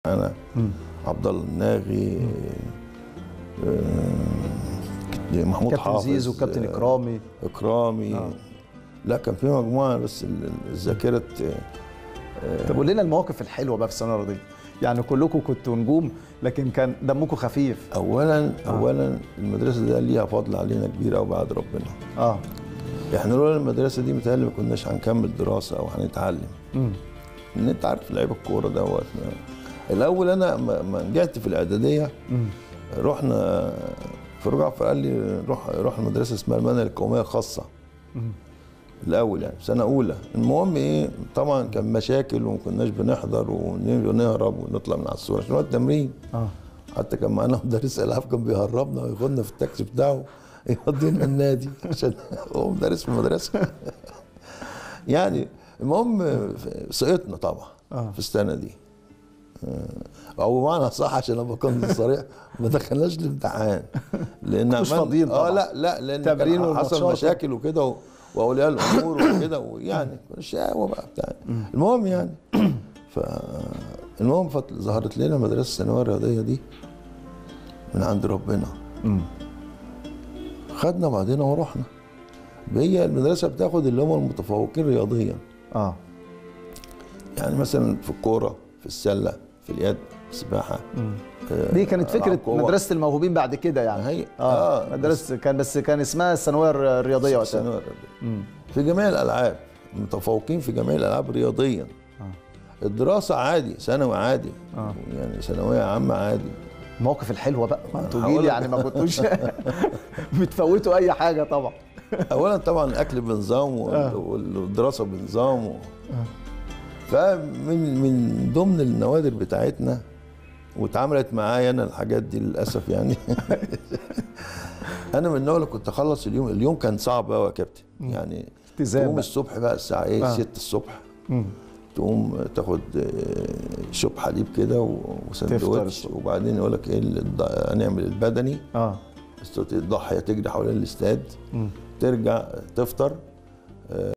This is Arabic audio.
انا عبد الله الناغي، محمود كابتن حافظ، زيزو وكابتن اكرامي. لا كان في مجموعه بس الذاكره. طب قول لنا المواقف الحلوه بقى في الثانويه الرياضيه، يعني كلكم كنتوا نجوم لكن كان دمكم خفيف. اولا المدرسه دي ليها فضل علينا كبير قوي بعد ربنا. احنا لولا المدرسه دي متهيألي ما كناش هنكمل دراسه او هنتعلم. ان انت عارف لعيب الكوره دوت. الاول انا ما نجحت في الاعداديه، رحنا في رجع فقال لي روح المدرسه اسمها المنهل القوميه الخاصه. الاول يعني سنه اولى. المهم ايه، طبعا كان مشاكل وما كناش بنحضر ونهرب ونطلع من على الصوره عشان هو التمرين. حتى كان معانا مدرس العاب كان بيهربنا وياخدنا في التاكسي بتاعه يودينا النادي عشان هو مدرس في المدرسه. يعني المهم سقطنا طبعا في السنه دي، او بمعنى صح عشان ابقى كنت صريح ما دخلناش الامتحان لان مش فاضيين طبعا. لا لان كان حصل مشاكل وكده واولياء الامور وكده، ويعني الشقاوه بقى بتاع. المهم يعني المهم ظهرت لنا مدرسه الثانويه الرياضيه دي من عند ربنا. خدنا بعضنا ورحنا. هي المدرسه بتاخد اللي هم المتفوقين رياضيا. يعني مثلا في الكوره، في السله، في اليد، في السباحه. دي كانت فكره مدرسه الموهوبين بعد كده يعني. هي مدرسه كان اسمها الثانويه الرياضيه وقتها. الثانويه الرياضيه في جميع الالعاب، متفوقين في جميع الالعاب رياضيا. الدراسه عادي، ثانوي عادي. يعني ثانويه عامه عادي. المواقف الحلوه بقى، ما انتوا جيل يعني ما كنتوش بتفوتوا اي حاجه طبعا. اولا طبعا الاكل بنظام والدراسه بنظام فمن ضمن النوادر بتاعتنا واتعملت معايا انا الحاجات دي للاسف يعني. انا من النوع اللي كنت اخلص اليوم كان صعب قوي يا كابتن. يعني تقوم الصبح بقى الساعه 6 الصبح، تقوم تاخد شوب حليب كده وسندوتش، وبعدين يقول لك ايه هنعمل البدني. الضاحيه تجري حوالين الاستاد، ترجع تفطر.